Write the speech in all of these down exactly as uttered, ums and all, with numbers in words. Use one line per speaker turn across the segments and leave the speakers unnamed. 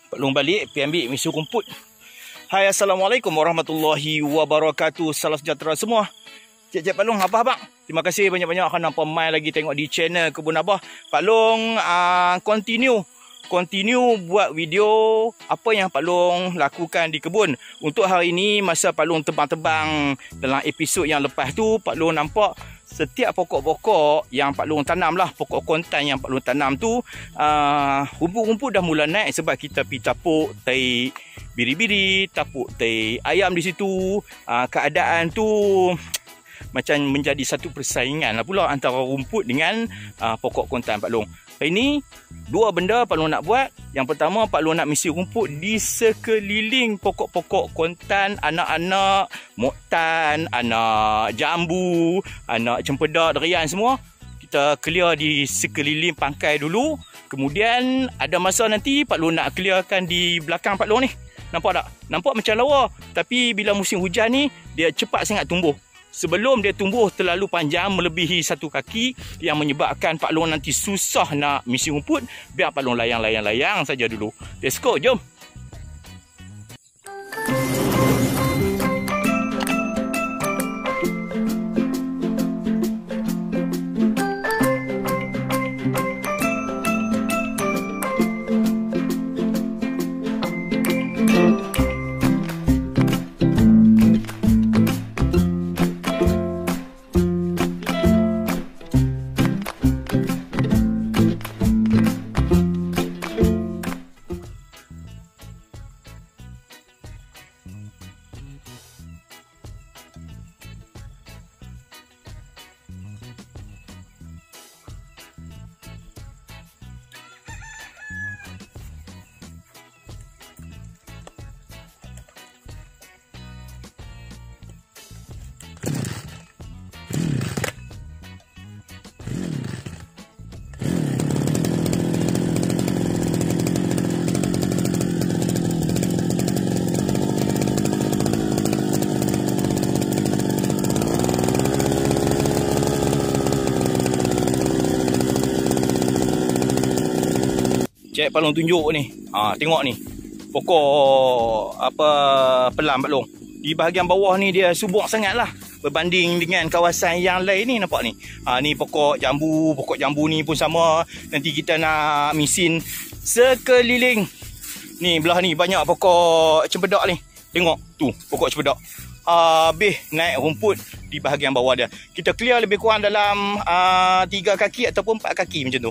Pak Long balik pergi ambil misi rumput. Hai, Assalamualaikum warahmatullahi wabarakatuh. Salam sejahtera semua. Cik-cik Pak Long, apa abang? Terima kasih banyak-banyak kerana pemain lagi tengok di channel Kebun Abah. Pak Long uh, continue continue buat video apa yang Pak Long lakukan di kebun. Untuk hari ini, masa Pak Long tebang-tebang dalam episod yang lepas tu, Pak Long nampak setiap pokok-pokok yang Pak Long tanam lah, pokok kontan yang Pak Long tanam tu, uh, rumput-rumput dah mula naik sebab kita pergi tapuk tai biri-biri, tapuk tai ayam di situ. Uh, keadaan tu macam menjadi satu persaingan lah pula antara rumput dengan uh, pokok kontan Pak Long. Hari ni, dua benda Pak Long nak buat. Yang pertama, Pak Long nak misi rumput di sekeliling pokok-pokok kontan, anak-anak moktan, anak jambu, anak cempedak, derian semua. Kita clear di sekeliling pangkai dulu. Kemudian ada masa nanti Pak Long nak clearkan di belakang Pak Long ni. Nampak tak? Nampak macam lawa. Tapi bila musim hujan ni, dia cepat sangat tumbuh. Sebelum dia tumbuh terlalu panjang melebihi satu kaki yang menyebabkan Pak Long nanti susah nak misi rumput, biar Pak Long layang-layang-layang saja dulu. Let's go, jom. Cik Pak Long tunjuk ni. Ha, tengok ni. Pokok apa pelam Pak Long. Di bahagian bawah ni dia subur sangatlah berbanding dengan kawasan yang lain ni, nampak ni. Ha, ni pokok jambu, pokok jambu ni pun sama. Nanti kita nak misin sekeliling. Ni belah ni banyak pokok cempedak ni. Tengok tu, pokok cempedak. Habis naik rumput di bahagian bawah dia. Kita clear lebih kurang dalam uh, tiga kaki ataupun empat kaki macam tu.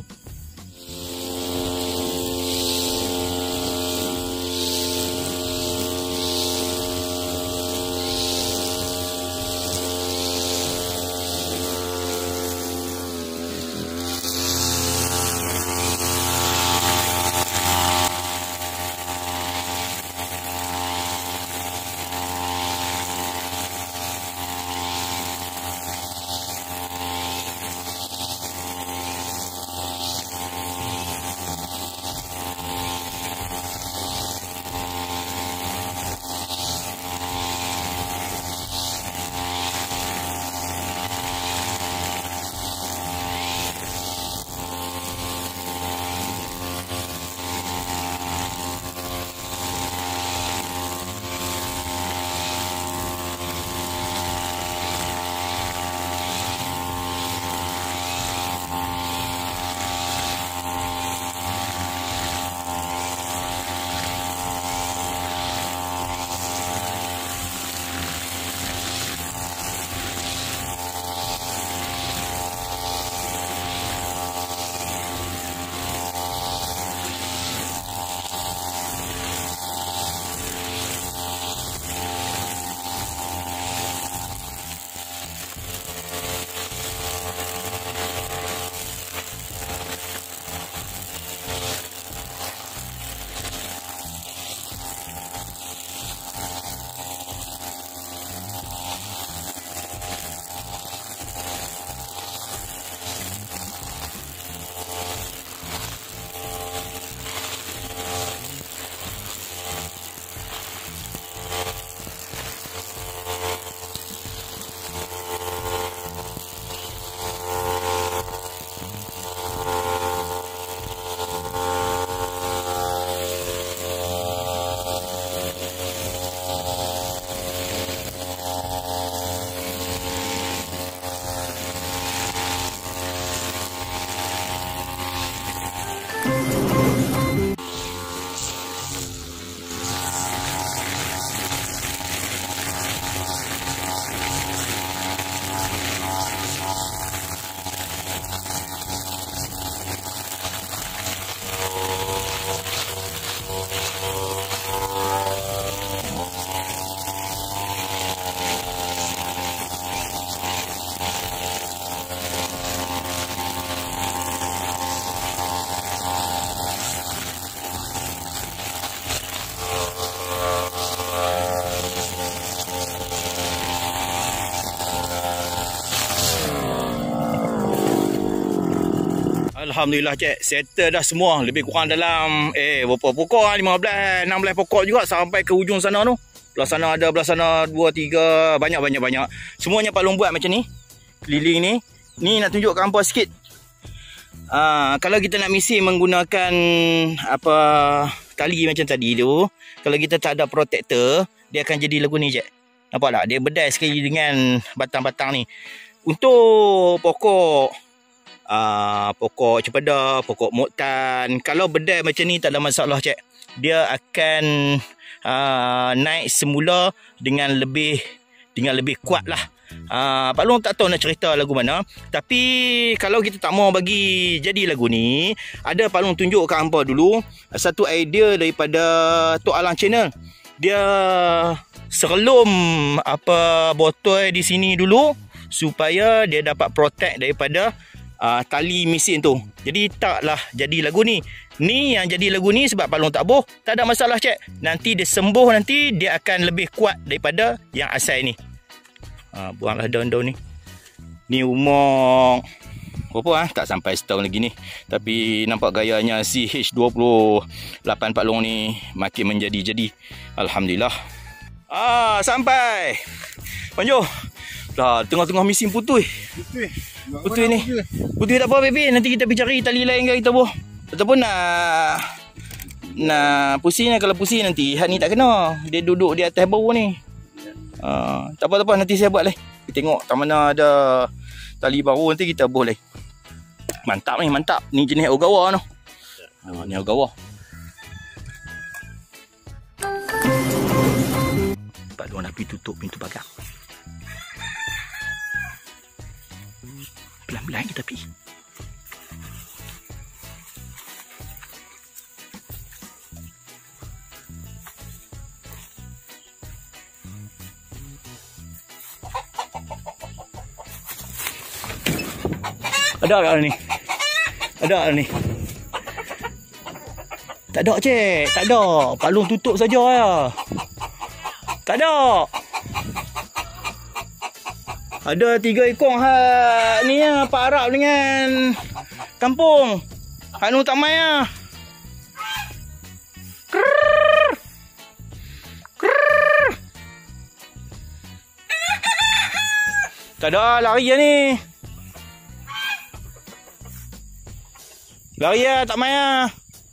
Alhamdulillah cik, settle dah semua. Lebih kurang dalam eh berapa pokok ah, lima belas, enam belas pokok juga sampai ke ujung sana tu. Belah sana ada, belah sana dua, tiga, banyak-banyak banyak. Semuanya Pak Long buat macam ni. Keliling ni. Ni nak tunjuk hampa sikit. Ah, kalau kita nak misi menggunakan apa tali macam tadi tu, kalau kita tak ada protector, dia akan jadi lagu ni cik. Nampak tak? Dia berdai sekali dengan batang-batang ni. Untuk pokok Uh, pokok cempedak, pokok moktan, kalau berdai macam ni tak ada masalah cik. Dia akan uh, naik semula dengan lebih dengan lebih kuat lah. uh, Pak Long tak tahu nak cerita lagu mana, tapi kalau kita tak mau bagi jadi lagu ni, ada Pak Long tunjuk kat hampa dulu satu idea daripada Tok Alang Channel. Dia serlum apa botol di sini dulu supaya dia dapat protect daripada Uh, tali mesin tu. Jadi taklah jadi lagu ni. Ni yang jadi lagu ni sebab Pak Long tak boh. Tak ada masalah cik. Nanti dia sembuh, nanti dia akan lebih kuat daripada yang asal ni. uh, Buanglah daun-daun ni. Ni umur berapa ah? Tak sampai setahun lagi ni. Tapi nampak gayanya C H dua puluh lapan Pak Long ni makin menjadi-jadi. Alhamdulillah. Ah, sampai. Panjo. Dah tengah-tengah mesin putus.
Putih.
Putih ni. Putih tak apa baby. Nanti kita pergi cari tali lain ke kita boh. Ataupun nak nak pusing lah. Kalau pusing nanti hat ni tak kena. Dia duduk di atas bau ni. Uh, tak apa-apa nanti saya buat lah. Kita tengok tak mana ada tali baru nanti kita boh lah. Mantap ni, mantap. Ni jenis Ogawa tu. Ha, ni Ogawa. Pak Long nak pergi tutup pintu pagar. Pelan-pelan kita pergi. Ada tak ni? Ada tak ni? Tak ada cik. Tak ada. Pak Long tutup saja ya. Tak ada. Ada tiga ekor hak ni ya, Pak Arab dengan kampung. Hak nu tak mai ah. Krrr. Krrr. Tak ada lari ya ni. Lari ya, tak mai ah.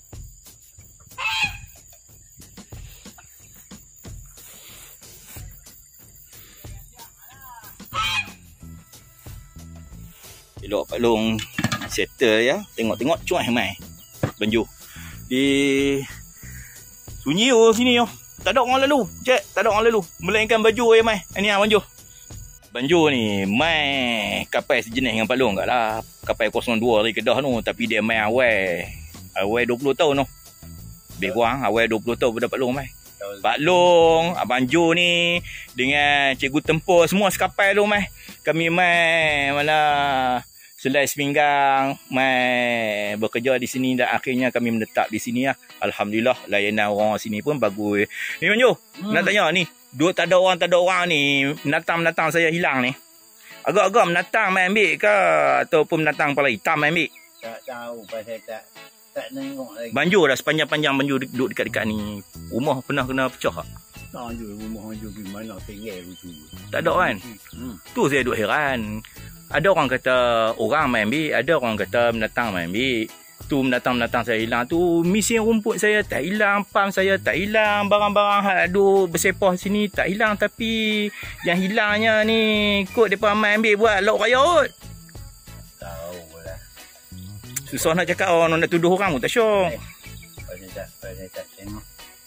Elok Pak Long settle ya. Tengok-tengok cuai mai. Banjur. Di sunyi oh sini yo. Tak ada orang lalu. Cek, tak ada orang lalu. Melainkan baju ya mai. Ini ah banjur. Banjur ni mai kapal sejenis dengan Pak Long katlah. Kapal kosong dua dari Kedah tu, tapi dia mai awal. Awal dua puluh tahun tu. Lebih kurang awal dua puluh tahun pada Pak Long mai. Pak Long, Abang Jo ni dengan Cikgu Tempur semua sekapal tu mai. Kami mai mana selai sepinggang mai bekerja di sini dan akhirnya kami menetap di sini lah. Alhamdulillah layanan orang sini pun bagus. Ni Abang Jo, hmm. nak tanya ni, duk tak ada orang tak ada orang ni, menatang-menatang saya hilang ni. Agak-agak menatang mai ambil ke ataupun menatang kepala hitam mai ambil?
Tak tahu pasal tak tak tengok lagi.
Banjur dah sepanjang-panjang banjur duduk dekat-dekat ni. Rumah pernah kena pecah tak?
Tak ada rumah banjur di mana tinggal tu.
Tak ada kan? Hmm. Tu saya duk heran. Ada orang kata orang mai ambil, ada orang kata menatang mai ambil. Tu menatang-menatang saya hilang tu, mesin rumput saya tak hilang, pam saya tak hilang, barang-barang hak duk bersepah sini tak hilang, tapi yang hilangnya ni kot depa mai ambil buat lauk raya kot.
Tahulah.
Susah nak cakap orang nak tuduh orang pun tak syok.
Pasal tak pasal tak tengok.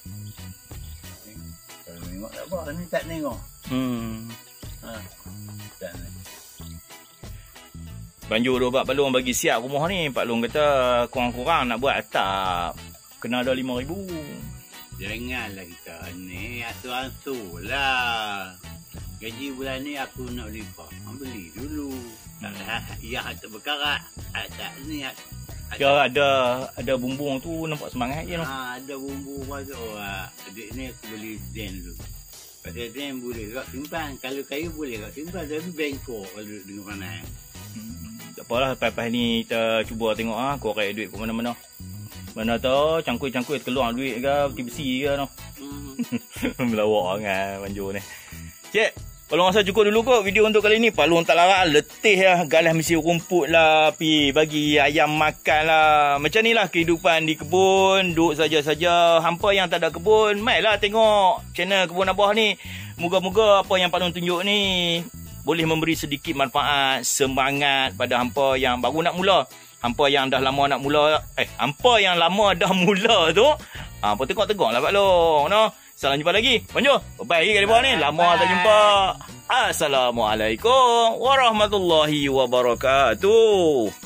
Kalau tengok tak apa, ni tak tengok.
Hmm.
Ha. Tak.
Banjur duk Pak Long bagi siap rumah ni. Pak Long kata kurang-kurang nak buat atap kena ada lima ribu.
Janganlah kita ni asuh-asuh lah. Gaji bulan ni aku nak beli apa? Beli dulu. Taklah yang tak berkarat. Tak ni
Kira ada ada bumbung tu nampak semangat je tu.
Ha, ada bumbung tu. Oh, adik ni aku beli stand dulu. Pasal stand boleh kau simpan. Kalau kayu boleh kau simpan. Tapi bengkok kalau dengan panas. Hmm.
Tak apalah, lepas-lepas ni kita cuba tengok ah, korek duit ke mana-mana. Mana tahu cangkui-cangkui keluar duit ke, peti besi ke noh. Hmm. Melawak kan manjur ni. Cik, kalau rasa cukup dulu kot video untuk kali ni. Palung tak larat, letih lah. Galah mesti rumput lah. Pi bagi ayam makan lah. Macam ni lah kehidupan di kebun. Duduk saja-saja. Hampa yang tak ada kebun, mainlah tengok channel Kebun Abah ni. Moga-moga apa yang Palung tunjuk ni boleh memberi sedikit manfaat, semangat pada hampa yang baru nak mula. Hampa yang dah lama nak mula. Eh, hampa yang lama dah mula tu. Hampa tengok-tengok lah Pak Long. No? Salam jumpa lagi. Bonjour. Bye-bye kali bawah ni. Lama tak jumpa. Assalamualaikum warahmatullahi wabarakatuh.